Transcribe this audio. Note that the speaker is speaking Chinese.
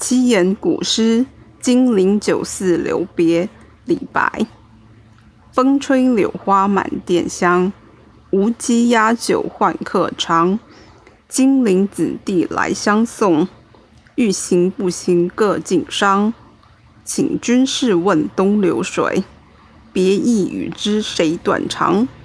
七言古诗，金陵酒肆留别。李白。风吹柳花满店香，无鸡压酒换客尝。金陵子弟来相送，欲行不行各尽觞。请君试问东流水，别意与之谁断肠。